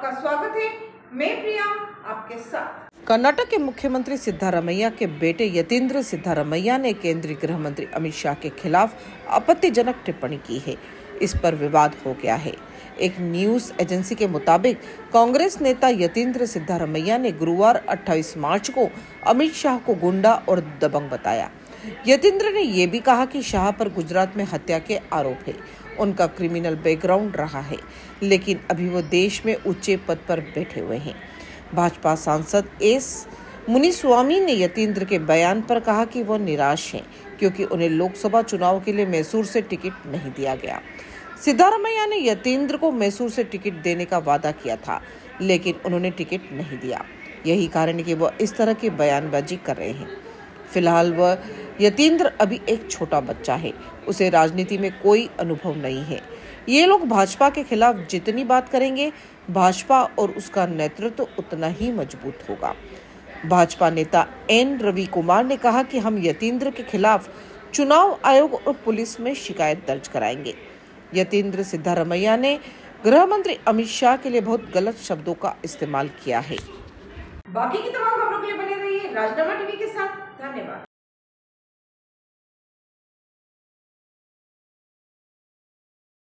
आपका स्वागत है। मैं प्रिया आपके साथ। कर्नाटक के मुख्यमंत्री सिद्धारमैया के बेटे यतींद्र सिद्धारमैया ने केंद्रीय गृह मंत्री अमित शाह के खिलाफ आपत्तिजनक टिप्पणी की है। इस पर विवाद हो गया है। एक न्यूज एजेंसी के मुताबिक कांग्रेस नेता यतींद्र सिद्धारमैया ने गुरुवार 28 मार्च को अमित शाह को गुंडा और दबंग बताया। यतींद्र ने यह भी कहा कि शाह पर गुजरात में हत्या के आरोप है। उनका क्रिमिनल बैकग्राउंड रहा है, लेकिन अभी वो देश में ऊंचे पद पर बैठे हुए हैं। भाजपा सांसद एस मुनिस्वामी ने यतींद्र के बयान पर कहा कि वो निराश हैं क्योंकि उन्हें लोकसभा चुनाव के लिए मैसूर से टिकट नहीं दिया गया। सिद्धारमैया ने यतींद्र को मैसूर से टिकट देने का वादा किया था, लेकिन उन्होंने टिकट नहीं दिया। यही कारण है कि वह इस तरह की बयानबाजी कर रहे हैं। फिलहाल वह यतींद्र अभी एक छोटा बच्चा है, उसे राजनीति में कोई अनुभव नहीं है। ये लोग भाजपा के खिलाफ जितनी बात करेंगे, भाजपा और उसका नेतृत्व उतना ही मजबूत होगा। भाजपा नेता एन रवि कुमार ने कहा कि हम यतींद्र के खिलाफ चुनाव आयोग और पुलिस में शिकायत दर्ज कराएंगे। यतींद्र सिद्धारमैया ने गृह मंत्री अमित शाह के लिए बहुत गलत शब्दों का इस्तेमाल किया है। बाकी की तमाम खबरों के लिए बने रहिए राजनामा टीवी।